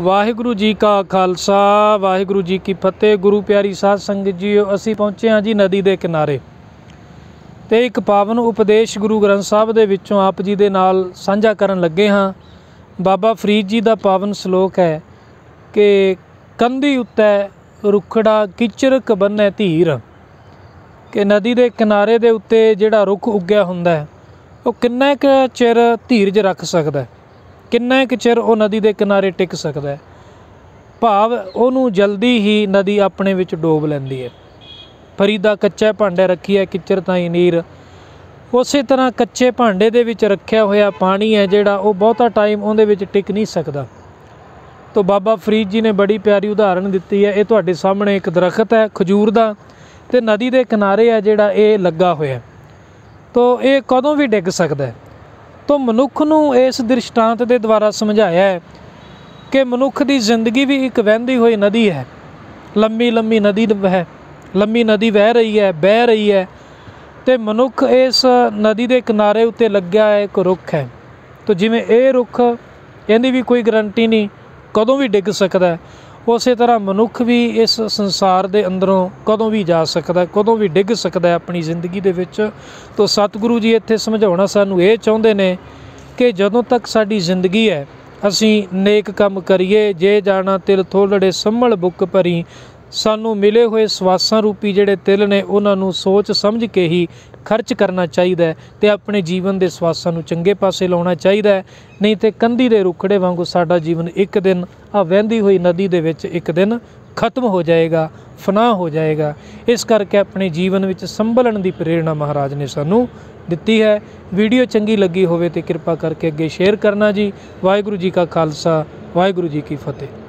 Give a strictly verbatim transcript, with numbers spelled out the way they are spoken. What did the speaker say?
वाहिगुरु जी का खालसा वाहिगुरु जी की फतेह। गुरु प्यारी साध संगत जी, असी पहुँचे हाँ जी नदी के किनारे तो एक पावन उपदेश गुरु ग्रंथ साहब दे विचों आप जी दे नाल साझा करन लगे हाँ। बाबा फरीद जी का पावन श्लोक है कि कंधी उत्ते रुखड़ा किचरक बन्ने धीर, कि नदी के किनारे दे उत्ते जिहड़ा रुख उग्या हुंदा है वो किन्ना क चिर धीरज रख सकदा है, किन्ना क चिर वो नदी के किनारे टिक सकदा है। भाव उहनूं जल्दी ही नदी अपने विच डोब लैंदी है। फरीदा कच्चे भांडे रखी है किचर ताईं नीर, उस तरह कच्चे भांडे दे विच रखिया होया पानी है जिहड़ा वो बहुता टाइम उहदे विच टिक नहीं सकदा। तो बाबा फरीद जी ने बड़ी प्यारी उदाहरण दिती है। ये तुहाडे सामने एक दरखत है खजूर दा ते नदी के किनारे है जिहड़ा ये लगा होया, तो ये कदों भी डिग सकदा है। तो मनुख नूं इस दृष्टांत के द्वारा समझाया है कि मनुख की जिंदगी भी एक वहंदी हुई नदी है। लंबी लंबी नदी है, लंबी नदी वह रही है बह रही है, तो मनुख इस नदी के किनारे उत्ते लग्या एक रुख है। तो जिवें ये रुख इहदी भी कोई गारंटी नहीं कदों भी डिग सकता है, उस तरह मनुख भी इस संसार के अंदरों कदों भी जा सकता है, कदों भी डिग सकता है अपनी जिंदगी दे विच। तो सतगुरु जी इत्थे समझाउणा सानूं ये चाहुंदे ने कि जदों तक साडी जिंदगी है असीं नेक काम करिए। जे जाना तिल थोलड़े संभल बुक भरी, सानू मिले हुए सवासां रूपी जिहड़े तिल ने उन्हां नूं सोच समझ के ही खर्च करना चाहिए तो अपने जीवन के सवासां नूं चंगे पासे लाउणा चाहिए। नहीं तो कंधी दे रुखड़े वांगू साडा जीवन एक दिन आ वहंदी हुई नदी दे विच एक दिन खत्म हो जाएगा, फना हो जाएगा। इस करके अपने जीवन में संभलन की प्रेरणा महाराज ने सानू दिती है। वीडियो चंगी लगी होवे तो कृपा करके अगे शेयर करना जी। वाहिगुरू जी का खालसा वाहिगुरू जी की फतेह।